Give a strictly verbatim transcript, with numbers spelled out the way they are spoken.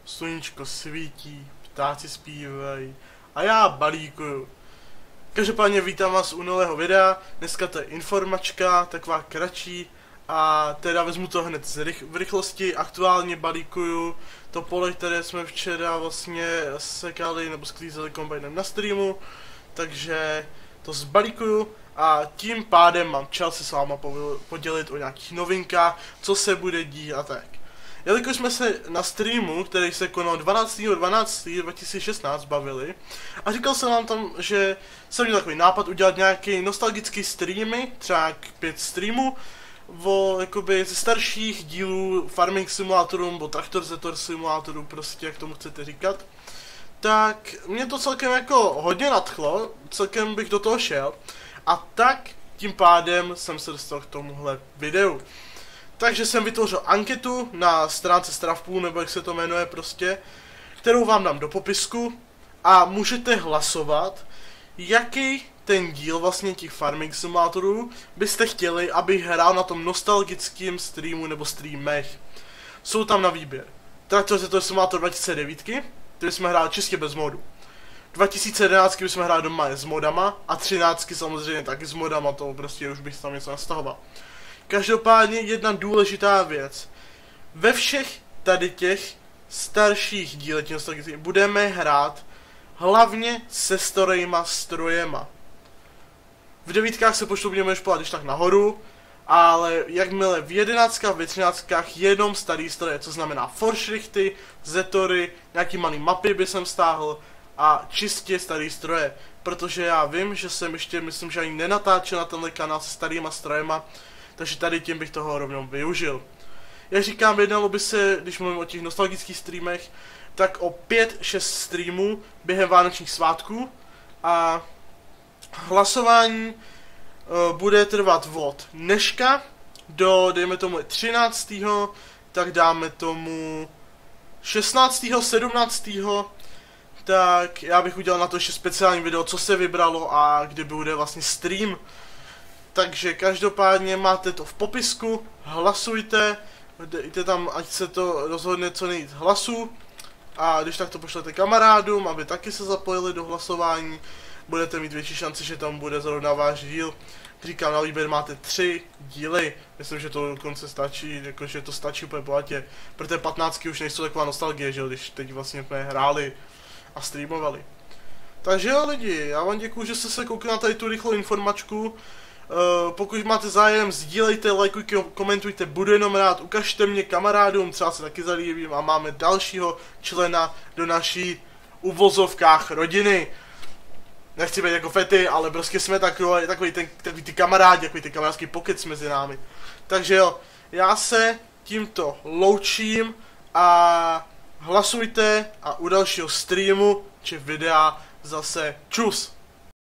sluníčko svítí, ptáci zpívají a já balíkuju. Každopádně vítám vás u nového videa, dneska to je informačka, taková kratší a teda vezmu to hned z rych v rychlosti, aktuálně balíkuju to pole, které jsme včera vlastně sekali nebo sklízeli kombajnem na streamu, takže to zbalíkuju a tím pádem mám čas se s váma podělit o nějakých novinkách, co se bude dít a tak. Jelikož jsme se na streamu, který se konal dvanáctého dvanáctého dva tisíce šestnáct bavili a říkal jsem vám tam, že jsem měl takový nápad udělat nějaký nostalgický streamy, třeba pět streamů, o jakoby ze starších dílů Farming Simulatoru nebo Traktor Zetor Simulatoru, prostě jak tomu chcete říkat, tak mě to celkem jako hodně nadchlo, celkem bych do toho šel a tak tím pádem jsem se dostal k tomuhle videu. Takže jsem vytvořil anketu na stránce Stravpool, nebo jak se to jmenuje prostě, kterou vám dám do popisku a můžete hlasovat, jaký ten díl vlastně těch Farming Simulatorů byste chtěli, abych hrál na tom nostalgickém streamu nebo streamech. Jsou tam na výběr Traktor Zetor Simulator dva tisíce devět, který jsme hráli čistě bez modu. dva tisíce jedenáct jsme hráli doma s modama a třináct samozřejmě taky s modama, to prostě už bych tam něco nastahoval. Každopádně jedna důležitá věc. Ve všech tady těch starších dílech nostalgických budeme hrát hlavně se starýma strojema. V devítkách se počtu budeme špovat když tak nahoru, ale jakmile v jedenáctkách, ve třináctkách jenom starý stroje, co znamená Forschrichty, Zetory, nějaký malý mapy by jsem stáhl a čistě starý stroje. Protože já vím, že jsem ještě, myslím, že ani nenatáčel na tenhle kanál se starýma strojema, takže tady tím bych toho rovnou využil. Jak říkám, jednalo by se, když mluvím o těch nostalgických streamech, tak o pět šest streamů během vánočních svátků a hlasování uh, bude trvat od dneška do, dejme tomu třináctého tak dáme tomu šestnáctého sedmnáctého tak já bych udělal na to ještě speciální video, co se vybralo a kdy bude vlastně stream. Takže každopádně máte to v popisku, hlasujte, dejte tam, ať se to rozhodne co nejvíc hlasů a když tak to pošlete kamarádům, aby taky se zapojili do hlasování, budete mít větší šanci, že tam bude zrovna váš díl. Říkám, na výběr máte tři díly, myslím, že to dokonce stačí, jakože to stačí úplně bohatě, protože patnáctky už nejsou taková nostalgie, že jo, když teď vlastně jsme hráli a streamovali. Takže jo lidi, já vám děkuju, že jste se koukli na tady tu rychlou informačku. Uh, pokud máte zájem, sdílejte, lajkujte, komentujte, budu jenom rád, ukažte mě kamarádům, třeba se taky zalíbím a máme dalšího člena do naší uvozovkách rodiny. Nechci být jako fety, ale prostě jsme takový, takový, ten, takový ty kamarádi, takový ty kamarádský pokec mezi námi. Takže jo, já se tímto loučím a hlasujte a u dalšího streamu či videa zase čus.